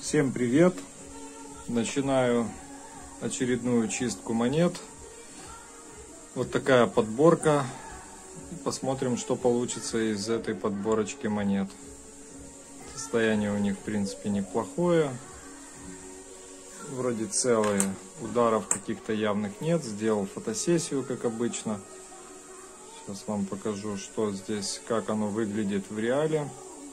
Всем привет! Начинаю очередную чистку монет. Вот такая подборка. Посмотрим, что получится из этой подборочки монет. Состояние у них, в принципе, неплохое. Вроде целые. Ударов каких-то явных нет. Сделал фотосессию, как обычно. Сейчас вам покажу, что здесь, как оно выглядит в реале.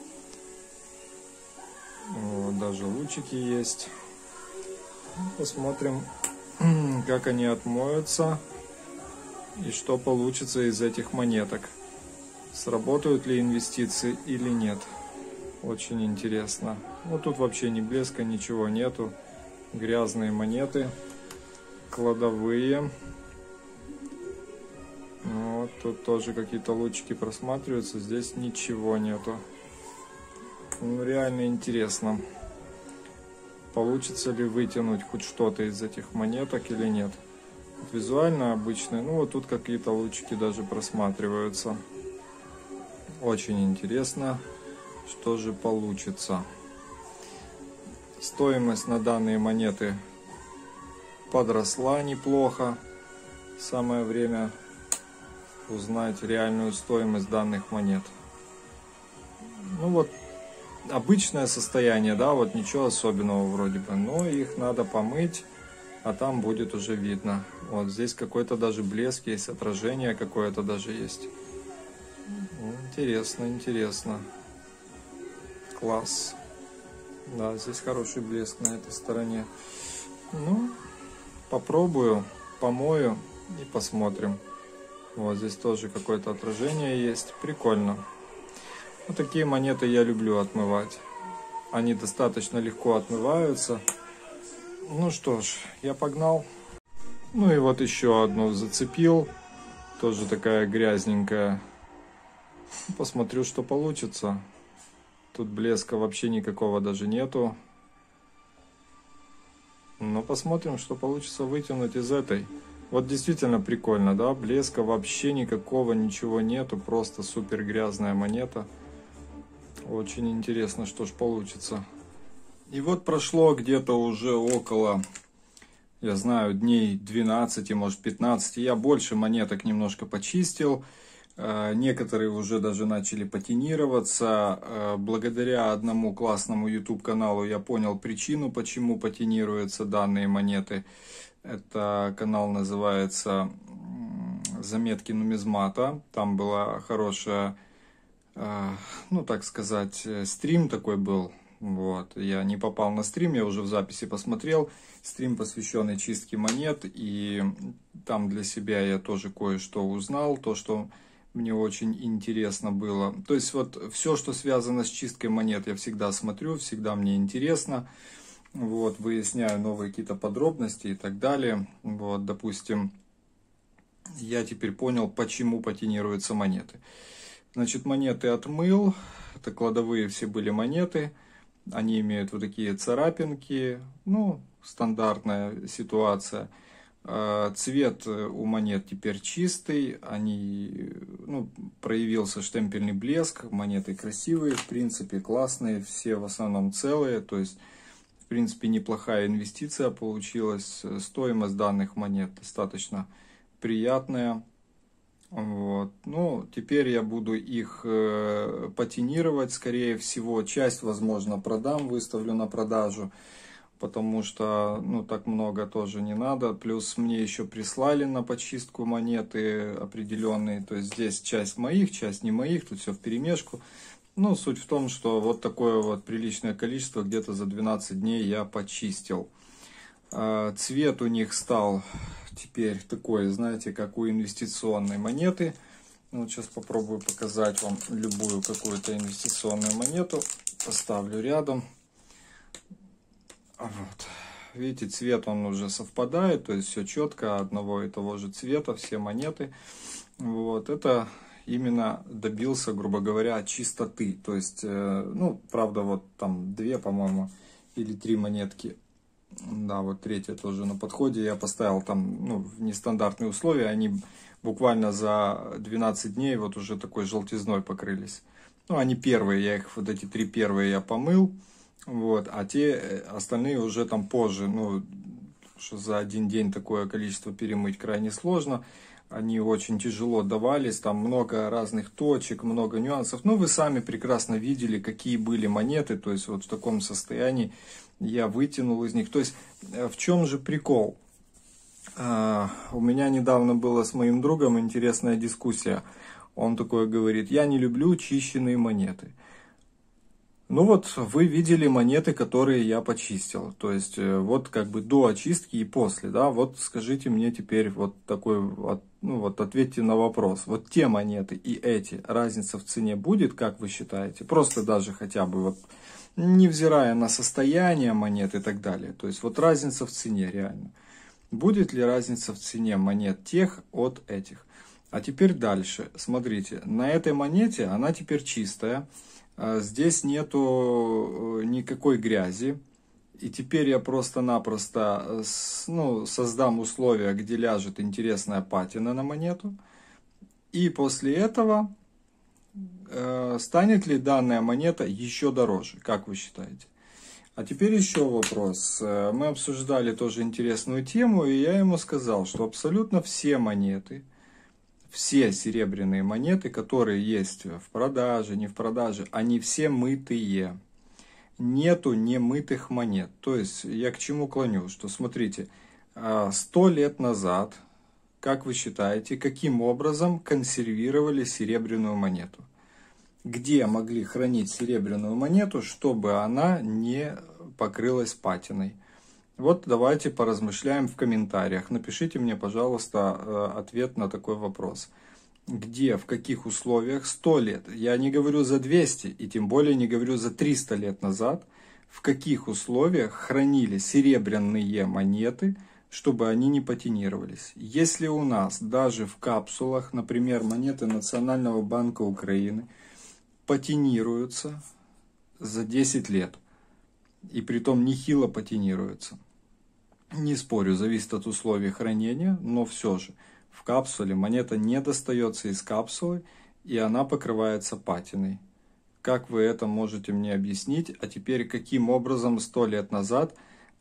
Вот, даже лучики есть. Посмотрим, как они отмоются и что получится из этих монеток. Сработают ли инвестиции или нет. Очень интересно. Вот тут вообще ни блеска, ничего нету. Грязные монеты, кладовые. Вот тут тоже какие-то лучики просматриваются. Здесь ничего нету. Ну, реально интересно, получится ли вытянуть хоть что-то из этих монеток или нет. Вот визуально обычные, ну вот тут какие-то лучики даже просматриваются. Очень интересно, что же получится. Стоимость на данные монеты подросла неплохо. Самое время узнать реальную стоимость данных монет. Ну вот. Обычное состояние, да, вот ничего особенного вроде бы, но их надо помыть, а там будет уже видно. Вот здесь какой-то даже блеск есть, отражение какое-то даже есть. Интересно, интересно. Класс. Да, здесь хороший блеск на этой стороне. Ну, попробую, помою и посмотрим. Вот здесь тоже какое-то отражение есть. Прикольно. Вот такие монеты я люблю отмывать. Они достаточно легко отмываются. Ну что ж, я погнал. Ну и вот еще одну зацепил. Тоже такая грязненькая. Посмотрю, что получится. Тут блеска вообще никакого даже нету. Но посмотрим, что получится вытянуть из этой. Вот действительно прикольно, да? Блеска вообще никакого, ничего нету. Просто супер грязная монета. Очень интересно, что ж получится. И вот прошло где-то уже около, я знаю, дней 12, может 15. Я больше монеток немножко почистил. Некоторые уже даже начали патинироваться. Благодаря одному классному YouTube каналу я понял причину, почему патинируются данные монеты. Это канал называется «Заметки нумизмата». Там была хорошая, ну так сказать, стрим такой был. Вот. Я не попал на стрим, я уже в записи посмотрел. Стрим, посвященный чистке монет. И там для себя я тоже кое-что узнал. То, что мне очень интересно было. То есть вот все, что связано с чисткой монет, я всегда смотрю, всегда мне интересно. Вот, выясняю новые какие-то подробности и так далее. Вот, допустим, я теперь понял, почему патинируются монеты. Значит, монеты отмыл, это кладовые все были монеты, они имеют вот такие царапинки, ну, стандартная ситуация. Цвет у монет теперь чистый, они, ну, проявился штемпельный блеск, монеты красивые, в принципе, классные, все в основном целые, то есть, в принципе, неплохая инвестиция получилась, стоимость данных монет достаточно приятная. Вот. Ну, теперь я буду их патинировать, скорее всего, часть, возможно, продам, выставлю на продажу, потому что, ну, так много тоже не надо, плюс мне еще прислали на почистку монеты определенные, то есть здесь часть моих, часть не моих, тут все вперемешку. Ну, суть в том, что вот такое вот приличное количество, где-то за 12 дней я почистил. Цвет у них стал теперь такой, знаете, как у инвестиционной монеты. Вот сейчас попробую показать вам любую какую-то инвестиционную монету. Поставлю рядом. Вот. Видите, цвет он уже совпадает, то есть все четко, одного и того же цвета, все монеты. Вот. Это именно добился, грубо говоря, чистоты. То есть, ну, правда, вот там 2, по-моему, или 3 монетки. Да, вот третья тоже на подходе. Я поставил там, ну, в нестандартные условия. Они буквально за 12 дней вот уже такой желтизной покрылись. Ну, они первые, я их, вот эти 3 первые я помыл. Вот, а те остальные уже там позже, ну, что за один день такое количество перемыть крайне сложно. Они очень тяжело давались, там много разных точек, много нюансов. Ну, вы сами прекрасно видели, какие были монеты, то есть вот в таком состоянии я вытянул из них. То есть в чем же прикол? У меня недавно была с моим другом интересная дискуссия. Он такой говорит: я не люблю чищенные монеты. Ну вот, вы видели монеты, которые я почистил. То есть, вот как бы до очистки и после, да. Вот скажите мне теперь вот такой, ну вот ответьте на вопрос. Вот те монеты и эти, разница в цене будет, как вы считаете? Просто даже хотя бы вот, невзирая на состояние монет и так далее. То есть, вот разница в цене реально. Будет ли разница в цене монет тех от этих? А теперь дальше. Смотрите, на этой монете она теперь чистая. Здесь нету никакой грязи. И теперь я просто-напросто создам условия, где ляжет интересная патина на монету. И после этого станет ли данная монета еще дороже? Как вы считаете? А теперь еще вопрос. Мы обсуждали тоже интересную тему, и я ему сказал, что абсолютно все монеты, все серебряные монеты, которые есть в продаже, не в продаже, они все мытые. Нету немытых монет. То есть я к чему клоню? Что смотрите, 100 лет назад, как вы считаете, каким образом консервировали серебряную монету? Где могли хранить серебряную монету, чтобы она не покрылась патиной? Вот давайте поразмышляем в комментариях. Напишите мне, пожалуйста, ответ на такой вопрос. Где, в каких условиях 100 лет, я не говорю за 200 и тем более не говорю за 300 лет назад, в каких условиях хранили серебряные монеты, чтобы они не патинировались? Если у нас даже в капсулах, например, монеты Национального банка Украины, патинируются за 10 лет, и притом нехило патинируются. Не спорю, зависит от условий хранения, но все же в капсуле монета не достается из капсулы, и она покрывается патиной. Как вы это можете мне объяснить? А теперь, каким образом 100 лет назад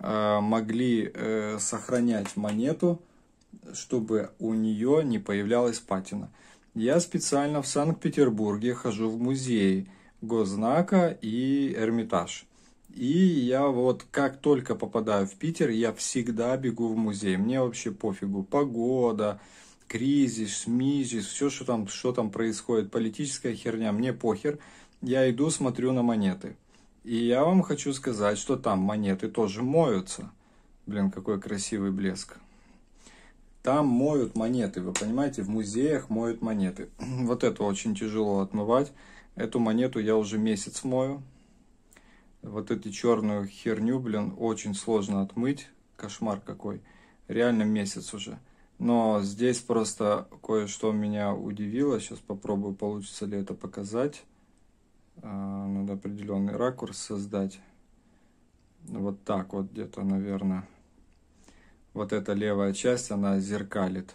могли сохранять монету, чтобы у нее не появлялась патина? Я специально в Санкт-Петербурге хожу в музеи Госзнака и Эрмитаж. И я вот как только попадаю в Питер, я всегда бегу в музей. Мне вообще пофигу. Погода, кризис, мизис, все, что там происходит, политическая херня, мне похер. Я иду, смотрю на монеты. И я вам хочу сказать, что там монеты тоже моются. Блин, какой красивый блеск. Там моют монеты, вы понимаете, в музеях моют монеты. Вот это очень тяжело отмывать. Эту монету я уже месяц мою. Вот эту черную херню, блин, очень сложно отмыть. Кошмар какой. Реально месяц уже. Но здесь просто кое-что меня удивило. Сейчас попробую, получится ли это показать. Надо определенный ракурс создать. Вот так вот где-то, наверное. Вот эта левая часть, она зеркалит.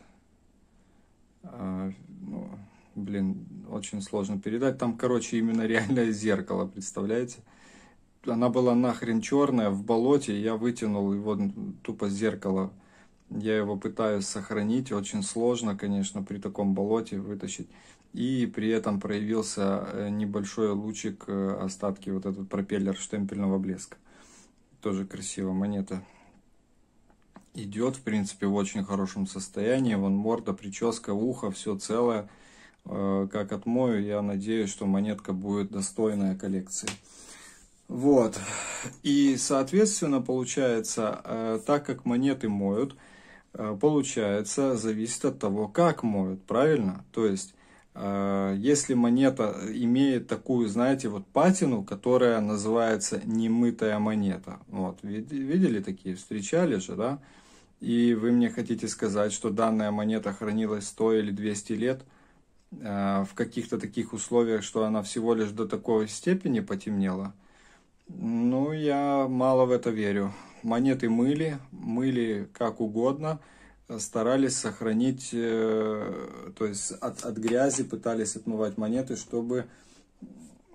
Блин, очень сложно передать. Там, короче, именно реальное зеркало, представляете? Она была нахрен черная в болоте, я вытянул его тупо зеркало. Я его пытаюсь сохранить, очень сложно, конечно, при таком болоте вытащить. И при этом проявился небольшой лучик, остатки, вот этот пропеллер штемпельного блеска. Тоже красиво, монета идет, в принципе, в очень хорошем состоянии. Вон морда, прическа, ухо, все целое. Как отмою, я надеюсь, что монетка будет достойная коллекции. Вот. И, соответственно, получается, так как монеты моют, получается, зависит от того, как моют, правильно? То есть, если монета имеет такую, знаете, вот патину, которая называется немытая монета. Вот, видели такие, встречали же, да? И вы мне хотите сказать, что данная монета хранилась 100 или 200 лет в каких-то таких условиях, что она всего лишь до такой степени потемнела? Ну, я мало в это верю. Монеты мыли как угодно, старались сохранить, то есть от грязи пытались отмывать монеты, чтобы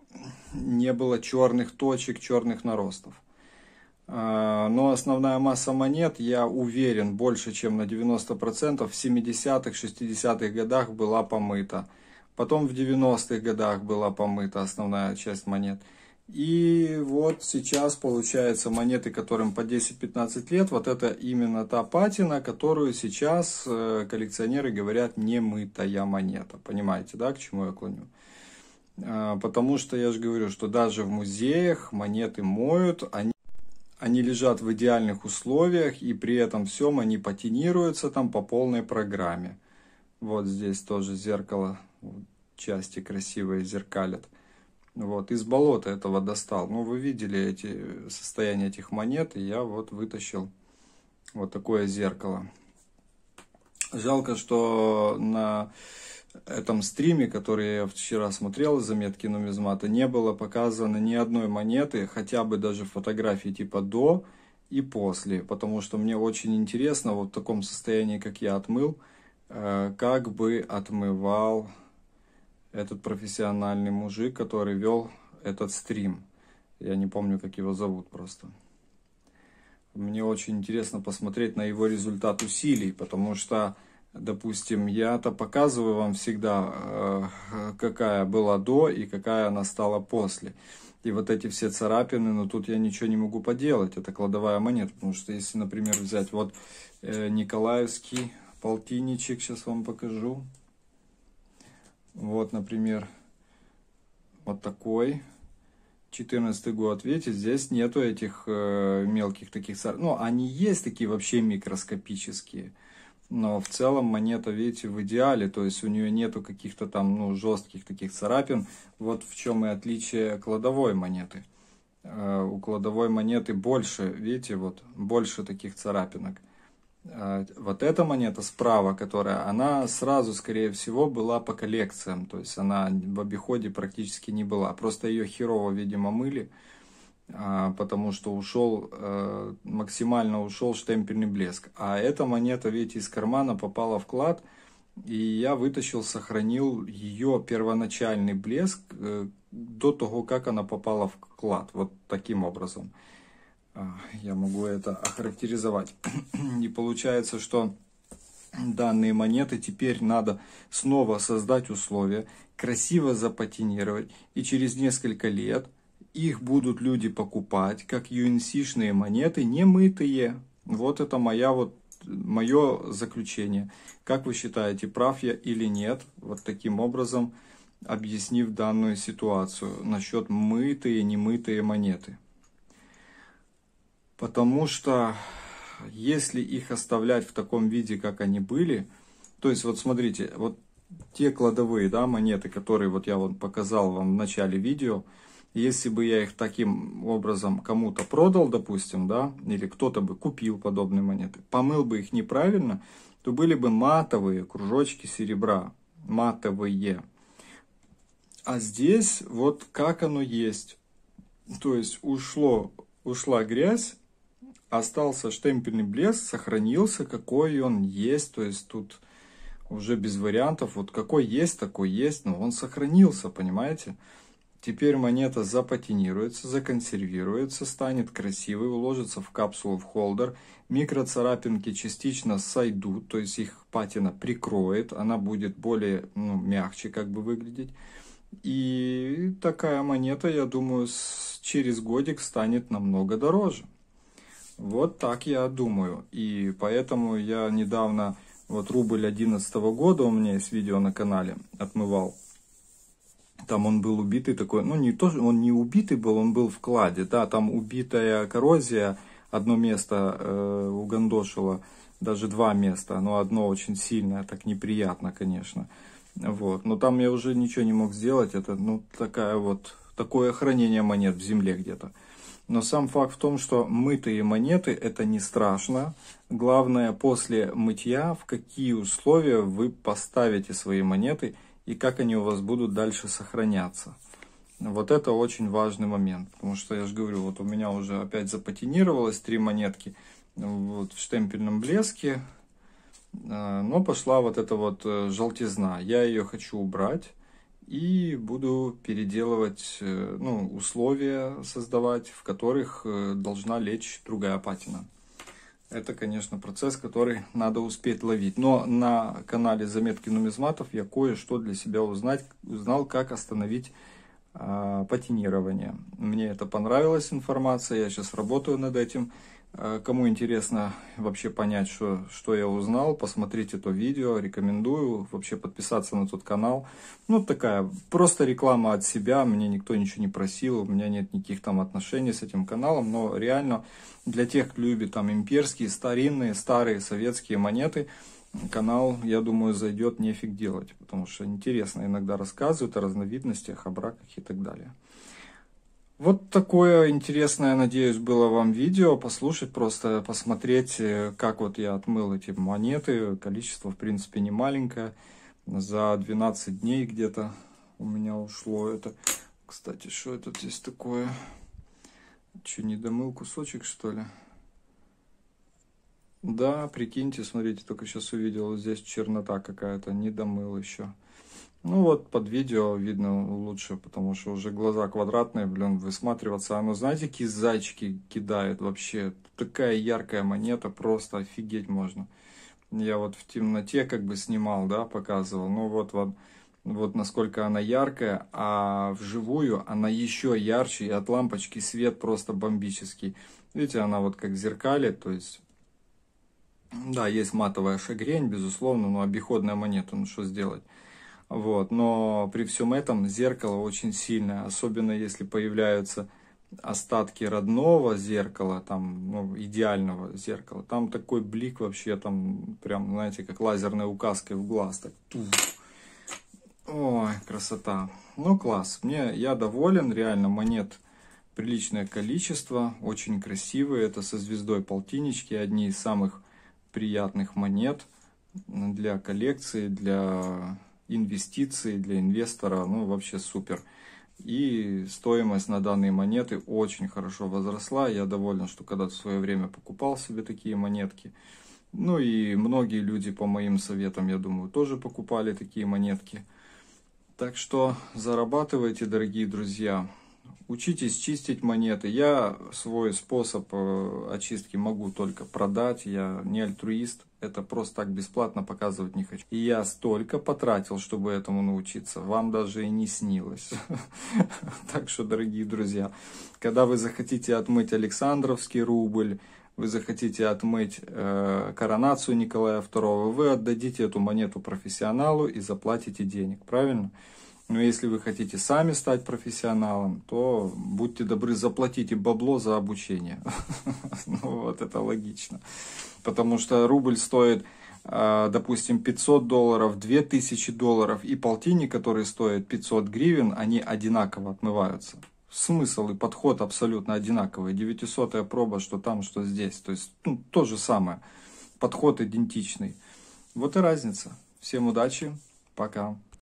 не было черных точек, черных наростов. Но основная масса монет, я уверен, больше чем на 90% в 70-х, 60-х годах была помыта. Потом в 90-х годах была помыта основная часть монет. И вот сейчас получается монеты, которым по 10-15 лет, вот это именно та патина, которую сейчас коллекционеры говорят не мытая монета. Понимаете, да, к чему я клоню? Потому что я же говорю, что даже в музеях монеты моют, они лежат в идеальных условиях, и при этом всем они патинируются там по полной программе. Вот здесь тоже зеркало, части красивые зеркалят. Вот, из болота этого достал. Ну, вы видели состояние этих монет, и я вот вытащил вот такое зеркало. Жалко, что на этом стриме, который я вчера смотрел, заметки нумизмата, не было показано ни одной монеты, хотя бы даже фотографии типа до и после, потому что мне очень интересно, вот в таком состоянии, как я отмыл, как бы отмывал этот профессиональный мужик, который вел этот стрим. Я не помню, как его зовут просто. Мне очень интересно посмотреть на его результат усилий, потому что, допустим, я-то показываю вам всегда, какая была до и какая она стала после. И вот эти все царапины, но тут я ничего не могу поделать. Это кладовая монета, потому что если, например, взять вот Николаевский полтинничек, сейчас вам покажу. Вот, например, вот такой. 14 год, видите, здесь нету этих мелких таких царапин. Ну, они есть такие вообще микроскопические. Но в целом монета, видите, в идеале. То есть у нее нету каких-то там, ну, жестких таких царапин. Вот в чем и отличие кладовой монеты. У кладовой монеты больше, видите, вот больше таких царапинок. Вот эта монета справа, которая, она сразу, скорее всего, была по коллекциям. То есть она в обиходе практически не была. Просто ее херово, видимо, мыли, потому что ушел, максимально ушел штемпельный блеск. А эта монета, видите, из кармана попала в клад, и я вытащил, сохранил ее первоначальный блеск до того, как она попала в клад. Вот таким образом. Я могу это охарактеризовать. И получается, что данные монеты теперь надо снова создать условия, красиво запатинировать, и через несколько лет их будут люди покупать, как UNC-шные монеты, не мытые. Вот это мое заключение. Как вы считаете, прав я или нет? Вот таким образом, объяснив данную ситуацию насчет мытые, немытые монеты. Потому что если их оставлять в таком виде, как они были, то есть вот смотрите, вот те кладовые, да, монеты, которые вот я вот показал вам в начале видео, если бы я их таким образом кому-то продал, допустим, да, или кто-то бы купил подобные монеты, помыл бы их неправильно, то были бы матовые кружочки серебра, матовые. А здесь вот как оно есть, то есть ушла грязь, остался штемпельный блеск, сохранился, какой он есть, то есть тут уже без вариантов, вот какой есть, такой есть, но он сохранился, понимаете? Теперь монета запатинируется, законсервируется, станет красивой, уложится в капсулу, в холдер, микроцарапинки частично сойдут, то есть их патина прикроет, она будет более, мягче как бы выглядеть. И такая монета, я думаю, через годик станет намного дороже. Вот так я думаю. И поэтому я недавно, вот рубль 2011 года, у меня есть видео на канале, отмывал. Там он был убитый такой, ну не то, он не убитый был, он был в кладе, да, там убитая коррозия, одно место угандошило, даже два места, но одно очень сильное, так неприятно, конечно. Вот, но там я уже ничего не мог сделать, это, ну, такое хранение монет в земле где-то. Но сам факт в том, что мытые монеты это не страшно. Главное после мытья, в какие условия вы поставите свои монеты и как они у вас будут дальше сохраняться. Вот это очень важный момент. Потому что я же говорю, вот у меня уже опять запатинировалось 3 монетки вот, в штемпельном блеске. Но пошла вот эта вот желтизна. Я ее хочу убрать. и буду переделывать, ну, условия создавать, в которых должна лечь другая патина. Это, конечно, процесс, который надо успеть ловить. Но на канале Заметки нумизматов я кое-что для себя узнал, как остановить патинирование. Мне это понравилась информация, я сейчас работаю над этим. Кому интересно вообще понять, что я узнал, посмотрите это видео, рекомендую вообще подписаться на тот канал. Ну, такая просто реклама от себя, мне никто ничего не просил, у меня нет никаких там отношений с этим каналом, но реально для тех, кто любит там имперские, старинные, старые советские монеты, канал, я думаю, зайдет, нефиг делать, потому что интересно иногда рассказывают о разновидностях, о браках и так далее. Вот такое интересное, надеюсь, было вам видео, послушать, просто посмотреть, как вот я отмыл эти монеты. Количество, в принципе, не маленькое. За 12 дней где-то у меня ушло это. Кстати, что это здесь такое? Че, не домыл кусочек, что ли? Да, прикиньте, смотрите, только сейчас увидел, здесь чернота какая-то, не домыл еще. Ну вот, под видео видно лучше, потому что уже глаза квадратные, блин, высматриваться. Оно, знаете, какие зайчики кидает вообще. Такая яркая монета, просто офигеть можно. Я вот в темноте как бы снимал, да, показывал. Ну вот насколько она яркая, а вживую она еще ярче, и от лампочки свет просто бомбический. Видите, она вот как в зеркале, то есть... Да, есть матовая шагрень, безусловно, но обиходная монета, ну что сделать. Вот, но при всем этом зеркало очень сильное, особенно если появляются остатки родного зеркала, там, ну, идеального зеркала. Там такой блик вообще, там, прям, знаете, как лазерной указкой в глаз. Так, ой, красота. Ну, класс. Я доволен, реально, монет приличное количество, очень красивые. Это со звездой полтиннички, одни из самых приятных монет для коллекции, для... инвестиции для инвестора, ну вообще супер. И стоимость на данные монеты очень хорошо возросла. Я доволен, что когда-то в свое время покупал себе такие монетки. Ну и многие люди по моим советам, я думаю, тоже покупали такие монетки. Так что зарабатывайте, дорогие друзья. Учитесь чистить монеты. Я свой способ очистки могу только продать. Я не альтруист. Это просто так бесплатно показывать не хочу. И я столько потратил, чтобы этому научиться. Вам даже и не снилось. Так что, дорогие друзья, когда вы захотите отмыть Александровский рубль, вы захотите отмыть коронацию Николая II, вы отдадите эту монету профессионалу и заплатите денег. Правильно? Но если вы хотите сами стать профессионалом, то будьте добры, заплатите бабло за обучение. Ну вот, это логично. Потому что рубль стоит, допустим, $500, $2000, и полтинник, который стоит 500 гривен, они одинаково отмываются. Смысл и подход абсолютно одинаковый. 900-я проба, что там, что здесь. То есть, ну, то же самое. Подход идентичный. Вот и разница. Всем удачи. Пока.